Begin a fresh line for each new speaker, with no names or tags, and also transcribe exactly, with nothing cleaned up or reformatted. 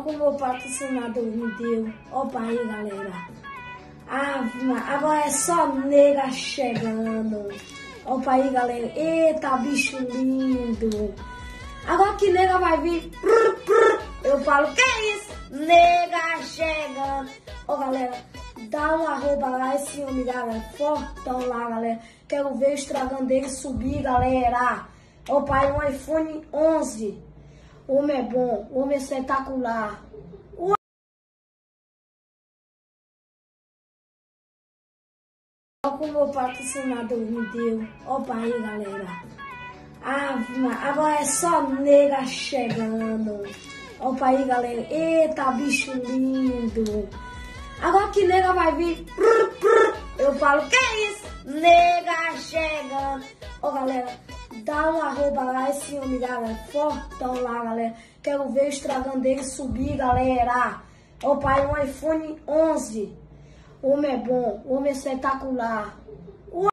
Olha como o patrocinador me deu. Opa aí, galera. Ah, agora é só nega chegando. Opa aí, galera. Eita, bicho lindo. Agora que nega vai vir. Eu falo, que é isso? Nega chegando. Ó, galera, dá um arroba lá, esse homem, galera. Fortão lá, galera. Quero ver o Instagram dele subir, galera. Opa aí, um iPhone onze. O homem é bom, o homem é espetacular. Olha como o patrocinador me deu. Opa aí, galera. Ah, agora é só nega chegando. Opa aí, galera. Eita, bicho lindo. Agora que nega vai vir. Eu falo, que é isso? Nega chegando. Ó, galera, dá um arroba lá, esse homem, galera. Fortão lá, galera. Quero ver o Instagram dele subir, galera. Opa aí, um iPhone onze. O homem é bom, o homem é espetacular.